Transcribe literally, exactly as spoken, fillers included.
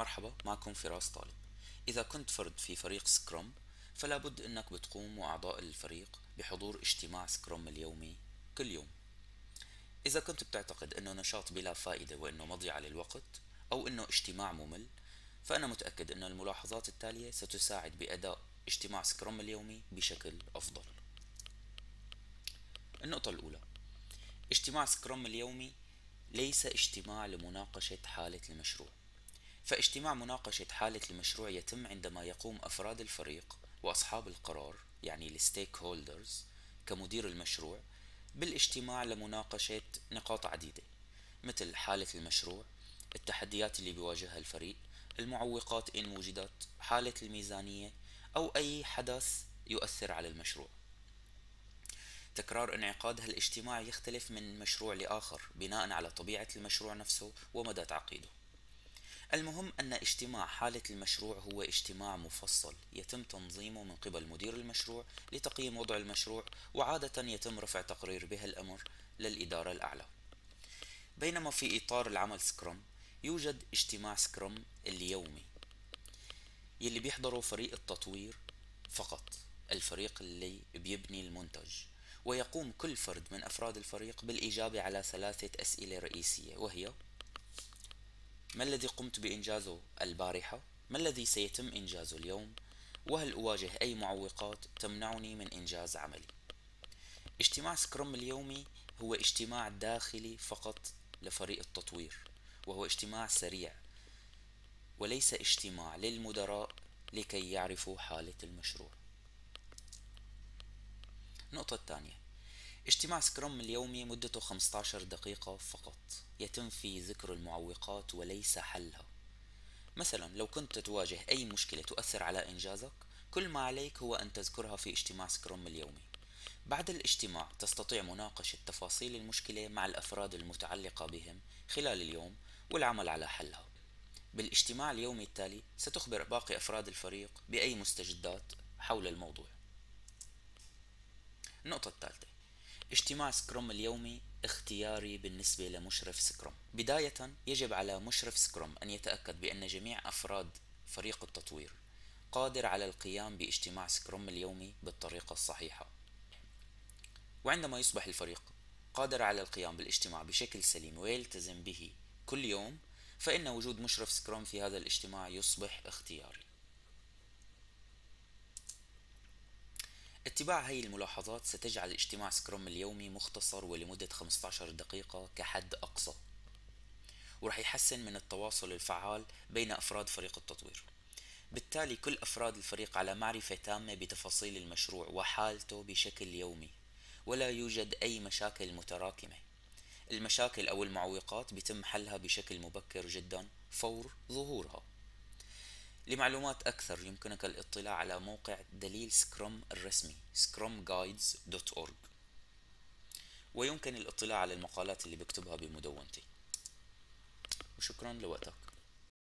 مرحبا، معكم فراس طالب. إذا كنت فرد في فريق سكرام، فلا بد أنك بتقوم وأعضاء الفريق بحضور اجتماع سكرام اليومي كل يوم. إذا كنت بتعتقد أنه نشاط بلا فائدة وأنه مضيعة للوقت أو أنه اجتماع ممل، فأنا متأكد أن الملاحظات التالية ستساعد بأداء اجتماع سكرام اليومي بشكل أفضل. النقطة الأولى: اجتماع سكرام اليومي ليس اجتماع لمناقشة حالة المشروع. فاجتماع مناقشة حالة المشروع يتم عندما يقوم أفراد الفريق وأصحاب القرار، يعني الستيك هولدرز، كمدير المشروع بالاجتماع لمناقشة نقاط عديدة، مثل حالة المشروع، التحديات اللي بيواجهها الفريق، المعوقات إن وجدت، حالة الميزانية، أو أي حدث يؤثر على المشروع. تكرار انعقاد هالاجتماع يختلف من مشروع لآخر بناء على طبيعة المشروع نفسه ومدى تعقيده. المهم أن اجتماع حالة المشروع هو اجتماع مفصل يتم تنظيمه من قبل مدير المشروع لتقييم وضع المشروع، وعادة يتم رفع تقرير بهالأمر للإدارة الأعلى. بينما في إطار العمل سكرام يوجد اجتماع سكرام اليومي يلي بيحضره فريق التطوير فقط، الفريق اللي بيبني المنتج، ويقوم كل فرد من أفراد الفريق بالإجابة على ثلاثة أسئلة رئيسية، وهي: ما الذي قمت بإنجازه البارحة؟ ما الذي سيتم إنجازه اليوم؟ وهل أواجه أي معوقات تمنعني من إنجاز عملي؟ اجتماع سكرام اليومي هو اجتماع داخلي فقط لفريق التطوير، وهو اجتماع سريع وليس اجتماع للمدراء لكي يعرفوا حالة المشروع. النقطة الثانية: اجتماع سكرام اليومي مدته خمسة عشر دقيقة فقط، يتم فيه ذكر المعوقات وليس حلها. مثلا لو كنت تواجه أي مشكلة تؤثر على إنجازك، كل ما عليك هو أن تذكرها في اجتماع سكرام اليومي. بعد الاجتماع تستطيع مناقشة تفاصيل المشكلة مع الأفراد المتعلقة بهم خلال اليوم والعمل على حلها. بالاجتماع اليومي التالي ستخبر باقي أفراد الفريق بأي مستجدات حول الموضوع. النقطة الثالثة: اجتماع سكرام اليومي اختياري بالنسبة لمشرف سكرام. بداية يجب على مشرف سكرام أن يتأكد بأن جميع أفراد فريق التطوير قادر على القيام باجتماع سكرام اليومي بالطريقة الصحيحة. وعندما يصبح الفريق قادر على القيام بالاجتماع بشكل سليم ويلتزم به كل يوم، فإن وجود مشرف سكرام في هذا الاجتماع يصبح اختياري. اتباع هاي الملاحظات ستجعل اجتماع سكرام اليومي مختصر ولمدة خمسة عشر دقيقة كحد أقصى، ورح يحسن من التواصل الفعال بين أفراد فريق التطوير. بالتالي كل أفراد الفريق على معرفة تامة بتفاصيل المشروع وحالته بشكل يومي، ولا يوجد أي مشاكل متراكمة. المشاكل أو المعوقات بيتم حلها بشكل مبكر جدا فور ظهورها. لمعلومات أكثر يمكنك الاطلاع على موقع دليل سكرام الرسمي سكرام جايدز دوت أورج، ويمكن الاطلاع على المقالات اللي بكتبها بمدونتي. وشكرا لوقتك.